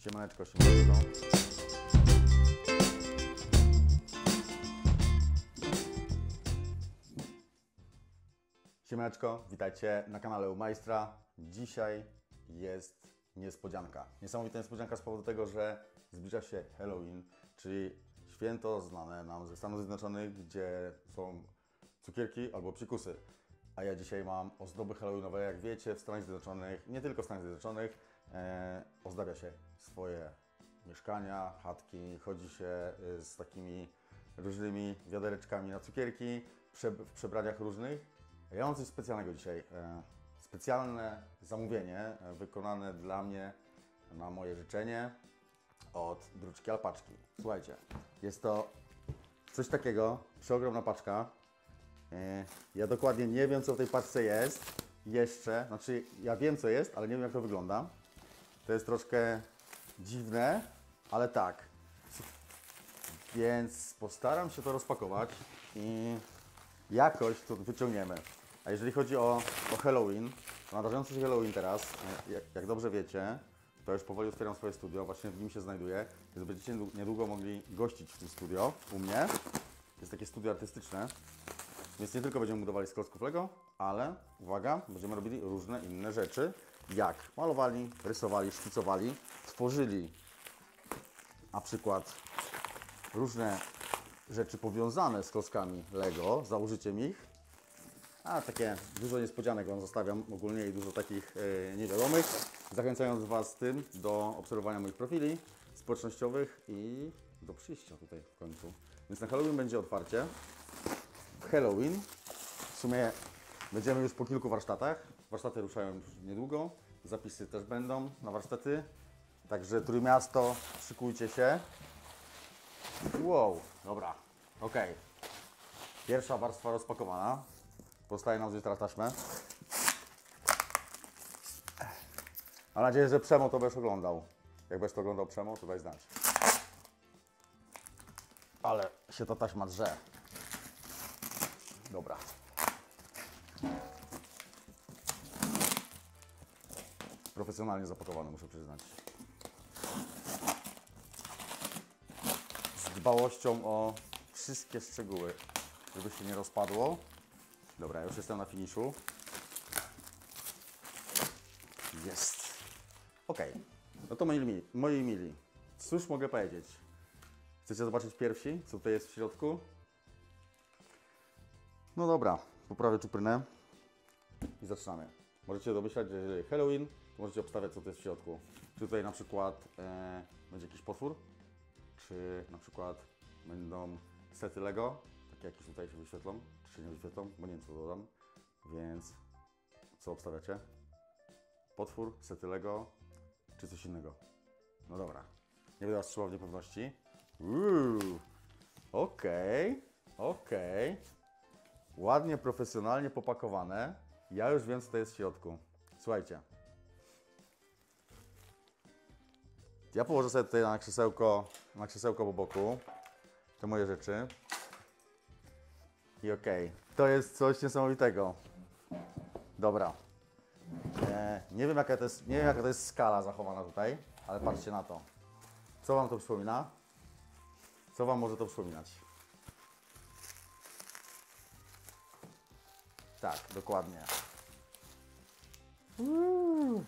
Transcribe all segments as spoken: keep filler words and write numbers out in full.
Siemaneczko, siemaneczko. Siemaneczko, witajcie na kanale u Majstra. Dzisiaj jest niespodzianka. Niesamowita niespodzianka z powodu tego, że zbliża się Halloween, czyli święto znane nam ze Stanów Zjednoczonych, gdzie są cukierki albo psikusy. A ja dzisiaj mam ozdoby halloweenowe. Jak wiecie, w Stanach Zjednoczonych, nie tylko w Stanach Zjednoczonych, e, ozdabia się swoje mieszkania, chatki, chodzi się z takimi różnymi wiadereczkami na cukierki, prze, w przebraniach różnych. Ja mam coś specjalnego dzisiaj. E, specjalne zamówienie e, wykonane dla mnie na moje życzenie od Druczki Alpaczki. Słuchajcie, jest to coś takiego, przeogromna paczka. E, ja dokładnie nie wiem, co w tej paczce jest jeszcze. Znaczy, ja wiem, co jest, ale nie wiem, jak to wygląda. To jest troszkę dziwne, ale tak. Więc postaram się to rozpakować i jakoś to wyciągniemy. A jeżeli chodzi o, o Halloween, to nadarzający się Halloween teraz, jak, jak dobrze wiecie, to już powoli otwieram swoje studio, właśnie w nim się znajduję, więc będziecie niedługo mogli gościć w tym studio u mnie. Jest takie studio artystyczne, więc nie tylko będziemy budowali z klocków Lego, ale uwaga, będziemy robili różne inne rzeczy, jak malowali, rysowali, szkicowali, tworzyli na przykład różne rzeczy powiązane z klockami Lego, założyciem ich, a takie dużo niespodzianek Wam zostawiam ogólnie i dużo takich yy, niewiadomych, zachęcając Was tym do obserwowania moich profili społecznościowych i do przyjścia tutaj w końcu. Więc na Halloween będzie otwarcie. W Halloween w sumie będziemy już po kilku warsztatach. Warsztaty ruszają już niedługo, zapisy też będą na warsztaty. Także Trójmiasto, szykujcie się. Wow, dobra, ok. Pierwsza warstwa rozpakowana. Pozostaje nam wziąć teraz taśmę. Mam nadzieję, że Przemo to będziesz oglądał. Jak będziesz to oglądał, Przemo, to daj znać. Ale się ta taśma drze. Dobra. Profesjonalnie zapakowane, muszę przyznać. Z dbałością o wszystkie szczegóły, żeby się nie rozpadło. Dobra, ja już jestem na finiszu. Jest. Ok. No to moi mili, moi mili, cóż mogę powiedzieć? Chcecie zobaczyć pierwsi, co tutaj jest w środku? No dobra, poprawię czuprynę i zaczynamy. Możecie domyślać, że jeżeli Halloween, to możecie obstawiać, co to jest w środku. Czy tutaj na przykład e, będzie jakiś potwór, czy na przykład będą sety Lego, takie jakieś tutaj się wyświetlą, czy się nie wyświetlą, bo nie wiem, co dodam. Więc co obstawiacie? Potwór, sety Lego, czy coś innego? No dobra, nie będę Was trzymał w niepewności. Uuu, okej, okej. Ładnie, profesjonalnie popakowane. Ja już wiem, co to jest w środku. Słuchajcie. Ja położę sobie tutaj na krzesełko, na krzesełko po boku te moje rzeczy. I okej, okay. To jest coś niesamowitego. Dobra. E, nie wiem, jaka to jest, nie wiem, jaka to jest skala zachowana tutaj, ale patrzcie na to. Co Wam to przypomina? Co Wam może to przypominać? Tak, dokładnie. Uuu.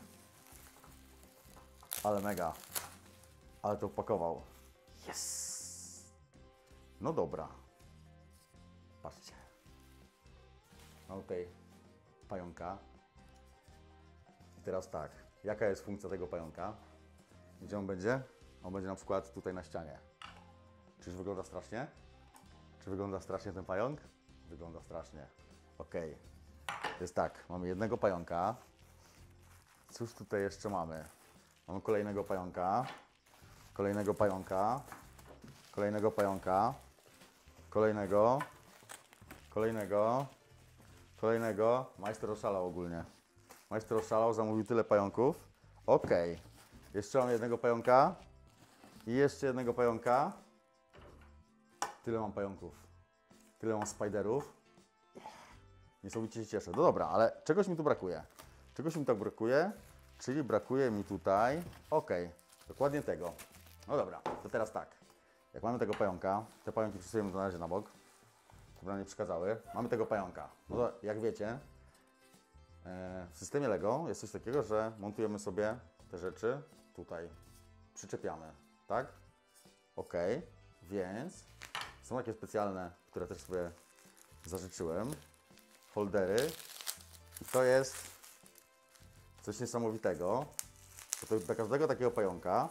Ale mega. Ale to opakował. Yes! No dobra. Patrzcie. Mam tutaj pająka. I teraz tak. Jaka jest funkcja tego pająka? Gdzie on będzie? On będzie na przykład tutaj na ścianie. Czyż wygląda strasznie? Czy wygląda strasznie ten pająk? Wygląda strasznie. Ok. To jest tak. Mamy jednego pająka. Cóż tutaj jeszcze mamy? Mamy kolejnego pająka. Kolejnego pająka. Kolejnego pająka. Kolejnego. Kolejnego. Kolejnego. Majster oszalał ogólnie. Majster oszalał, zamówił tyle pająków. Ok. Jeszcze mam jednego pająka. I jeszcze jednego pająka. Tyle mam pająków. Tyle mam spiderów. Niesamowicie się cieszę. No dobra, ale czegoś mi tu brakuje. Czegoś mi tak brakuje, czyli brakuje mi tutaj... Ok. Dokładnie tego. No dobra, to teraz tak. Jak mamy tego pająka, te pająki przesuwamy na razie na bok, żeby nam nie przeszkadzały. Mamy tego pająka. No to jak wiecie, w systemie Lego jest coś takiego, że montujemy sobie te rzeczy tutaj. Przyczepiamy, tak? Ok, więc są takie specjalne, które też sobie zażyczyłem. Foldery. I to jest coś niesamowitego. To do każdego takiego pająka.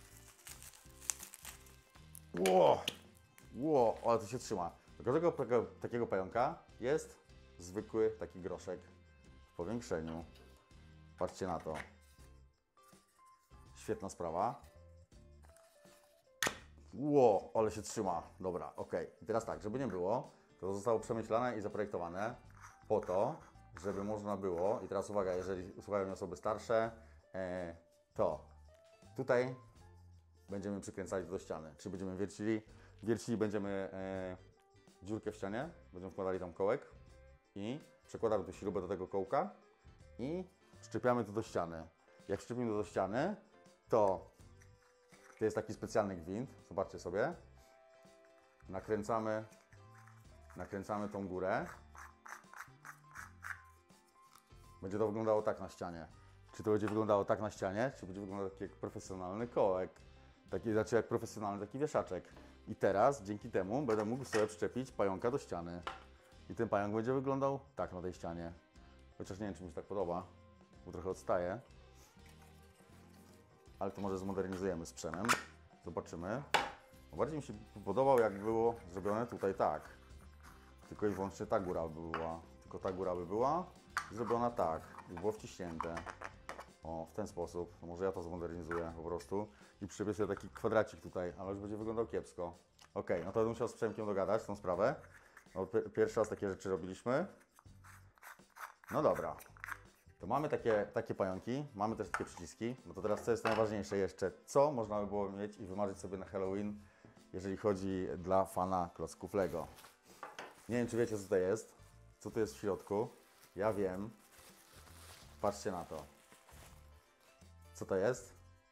Ło! Ło, ale to się trzyma. Do każdego takiego, takiego pająka jest zwykły taki groszek w powiększeniu. Patrzcie na to. Świetna sprawa. Ło, ale się trzyma. Dobra, ok. I teraz tak, żeby nie było, to zostało przemyślane i zaprojektowane po to, żeby można było, i teraz uwaga, jeżeli słuchają mnie osoby starsze, e, to tutaj będziemy przykręcali to do ściany. Czyli będziemy wiercili, wiercili będziemy e, dziurkę w ścianie, będziemy wkładali tam kołek i przekładamy tu śrubę do tego kołka i szczepiamy to do ściany. Jak szczepimy to do ściany, to to jest taki specjalny gwint, zobaczcie sobie. Nakręcamy, nakręcamy tą górę. Będzie to wyglądało tak na ścianie. Czy to będzie wyglądało tak na ścianie, czy będzie wyglądał taki jak profesjonalny kołek. Taki, znaczy jak profesjonalny taki wieszaczek. I teraz dzięki temu będę mógł sobie przyczepić pająka do ściany. I ten pająk będzie wyglądał tak na tej ścianie. Chociaż nie wiem, czy mi się tak podoba, bo trochę odstaje. Ale to może zmodernizujemy z przemem. Zobaczymy. Bardziej mi się podobał, jak było zrobione tutaj tak. Tylko i wyłącznie ta góra by była. Tylko ta góra by była zrobiona tak. I było wciśnięte. O, w ten sposób. To może ja to zmodernizuję po prostu. I przyczepię sobie taki kwadracik tutaj, ale już będzie wyglądał kiepsko. Ok, no to będę musiał z Przemkiem dogadać tą sprawę. No, pierwszy raz takie rzeczy robiliśmy. No dobra. To mamy takie, takie pająki, mamy też takie przyciski. No to teraz co jest najważniejsze jeszcze, co można by było mieć i wymarzyć sobie na Halloween, jeżeli chodzi dla fana klocków Lego. Nie wiem, czy wiecie, co tutaj jest, co tu jest w środku. Ja wiem. Patrzcie na to. Co to jest?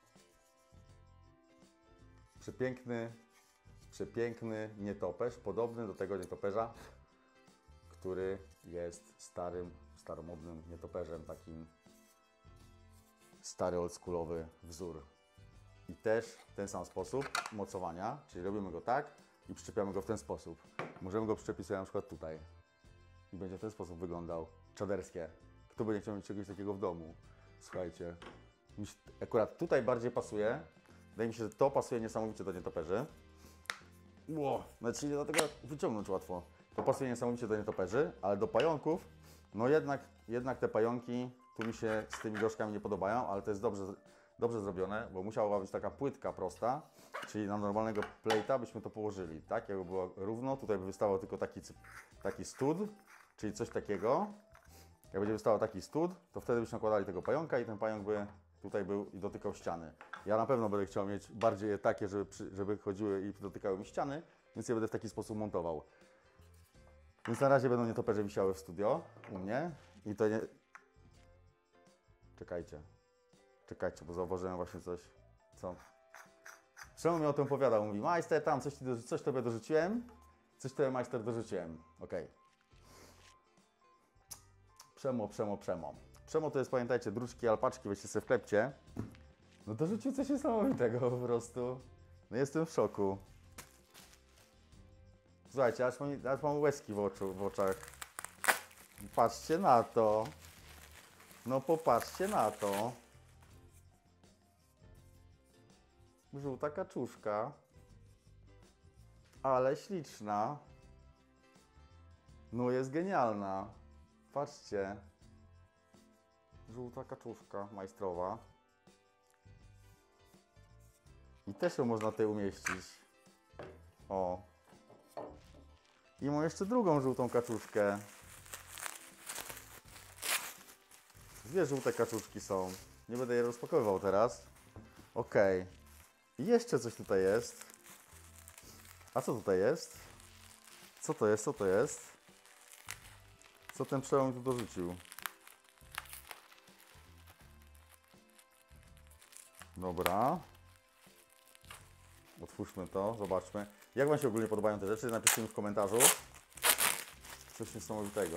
Przepiękny, przepiękny nietoperz, podobny do tego nietoperza, który jest starym, staromodnym nietoperzem, takim stary oldschoolowy wzór. I też w ten sam sposób mocowania, czyli robimy go tak i przyczepiamy go w ten sposób. Możemy go przyczepić sobie na przykład tutaj i będzie w ten sposób wyglądał. Czaderskie. Kto by nie chciał mieć czegoś takiego w domu? Słuchajcie, mi się akurat tutaj bardziej pasuje. Wydaje mi się, że to pasuje niesamowicie do nietoperzy. Ło, nawet się nie da tego wyciągnąć łatwo. To pasuje niesamowicie do nietoperzy, ale do pająków, no jednak, jednak te pająki tu mi się z tymi groszkami nie podobają, ale to jest dobrze, dobrze zrobione, bo musiała być taka płytka prosta, czyli na normalnego plate'a byśmy to położyli, tak? Jakby było równo, tutaj by wystawał tylko taki, taki stud, czyli coś takiego. Jak będzie wystawał taki stud, to wtedy byśmy nakładali tego pająka i ten pająk by tutaj był i dotykał ściany. Ja na pewno będę chciał mieć bardziej je takie, żeby, żeby chodziły i dotykały mi ściany, więc je będę w taki sposób montował. Więc na razie będą nietoperze wisiały w studio u mnie i to nie... Czekajcie. Czekajcie, bo zauważyłem właśnie coś, co... Czemu mi o tym opowiadał? Mówi, majster, tam coś, coś tobie dorzuciłem, coś tobie majster dorzuciłem. Okej. Okay. Przemo, przemo, przemo. Przemo to jest, pamiętajcie, druczki, alpaczki, weźcie sobie w klepcie. No to rzucił coś niesamowitego po prostu. No jestem w szoku. Słuchajcie, aż mam, aż mam łezki w, oczu, w oczach. Patrzcie na to. No popatrzcie na to. Żółta kaczuszka. Ale śliczna. No jest genialna. Patrzcie. Żółta kaczuszka majstrowa. I też ją można tutaj umieścić. O. I mam jeszcze drugą żółtą kaczuszkę. Dwie żółte kaczuszki są. Nie będę je rozpakowywał teraz. Ok. I jeszcze coś tutaj jest. A co tutaj jest? Co to jest? Co to jest? Co ten przełom tu dorzucił? Dobra. Otwórzmy to, zobaczmy. Jak Wam się ogólnie podobają te rzeczy? Napiszcie mi w komentarzu. Coś niesamowitego.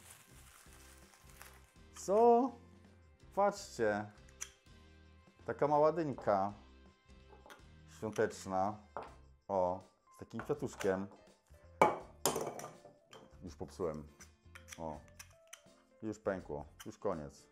Co? Patrzcie. Taka mała dynka. Świąteczna. O, z takim kwiatuszkiem. Już popsułem. O. Już pękło. Już koniec.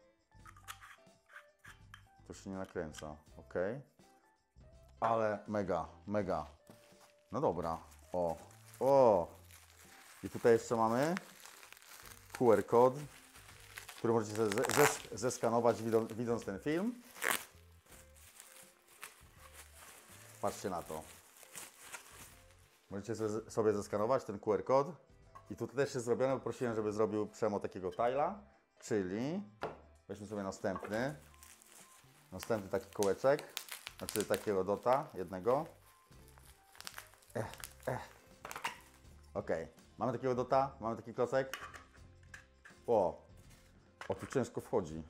To się nie nakręca. Ok. Ale mega, mega. No dobra. O. O. I tutaj jeszcze mamy Q R kod, który możecie zes zeskanować widząc, widząc ten film. Patrzcie na to. Możecie sobie zeskanować ten Q R kod. I tutaj też jest zrobione, bo prosiłem, żeby zrobił Przemo takiego tile'a, czyli weźmy sobie następny, następny taki kołeczek, znaczy takiego dota, jednego. Ech, ech. Ok, mamy takiego dota, mamy taki klocek. O, o tu ciężko wchodzi.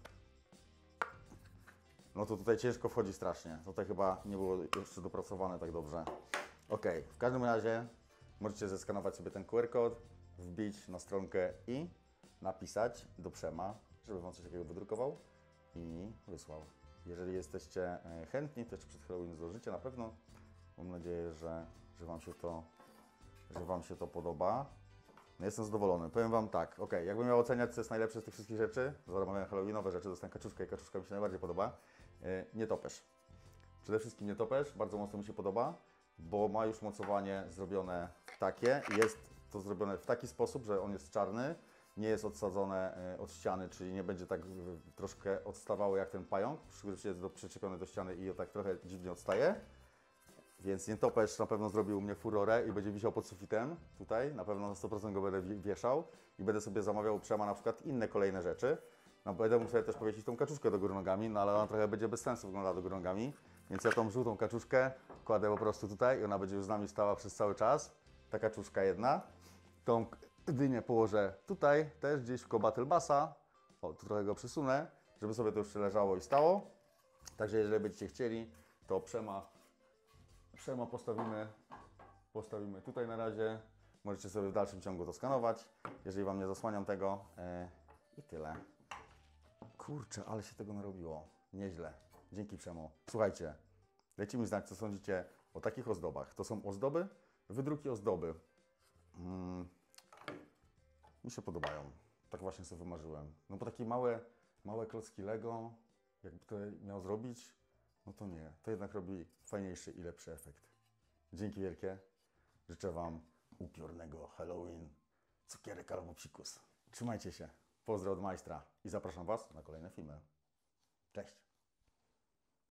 No to tutaj ciężko wchodzi strasznie. Tutaj chyba nie było jeszcze dopracowane tak dobrze. Ok, w każdym razie możecie zeskanować sobie ten Q R kod, wbić na stronkę i napisać do Przema, żeby Wam coś takiego wydrukował i wysłał. Jeżeli jesteście chętni, to jeszcze przed Halloween zdążycie na pewno. Mam nadzieję, że, że, wam się to, że Wam się to podoba. No jestem zadowolony. Powiem Wam tak, ok, jakbym miał oceniać, co jest najlepsze z tych wszystkich rzeczy, zamawiam halloweenowe rzeczy, dostałem kaczuszkę i kaczuszka mi się najbardziej podoba. Yy, nietoperz. Przede wszystkim nietoperz, bardzo mocno mi się podoba, bo ma już mocowanie zrobione takie. Jest to zrobione w taki sposób, że on jest czarny, nie jest odsadzone od ściany, czyli nie będzie tak troszkę odstawało jak ten pająk, który jest do, przyczepiony do ściany i tak trochę dziwnie odstaje. Więc nietoperz na pewno zrobił u mnie furorę i będzie wisiał pod sufitem tutaj, na pewno na sto procent go będę wieszał i będę sobie zamawiał u Przema na przykład inne kolejne rzeczy. No, będę mógł sobie też powiesić tą kaczuszkę do góry nogami, no ale ona trochę będzie bez sensu wyglądała do góry nogami. Więc ja tą żółtą kaczuszkę kładę po prostu tutaj i ona będzie już z nami stała przez cały czas. Ta kaczuszka jedna. Tą dynię położę tutaj, też gdzieś w koło Battle Bassa. O, tu trochę go przesunę, żeby sobie to już leżało i stało. Także jeżeli będziecie chcieli, to Przema, Przema postawimy, postawimy tutaj na razie. Możecie sobie w dalszym ciągu to skanować, jeżeli Wam nie zasłaniam tego. Yy, I tyle. Kurczę, ale się tego narobiło. Nieźle. Dzięki Przemo. Słuchajcie, dajcie mi znać, co sądzicie o takich ozdobach. To są ozdoby, wydruki ozdoby. Mm, mi się podobają. Tak właśnie sobie wymarzyłem. No bo takie małe, małe klocki Lego, jakby to miał zrobić, no to nie. To jednak robi fajniejszy i lepszy efekt. Dzięki wielkie. Życzę Wam upiornego Halloween, cukierek albo psikus. Trzymajcie się. Pozdro od majstra i zapraszam Was na kolejne filmy. Cześć!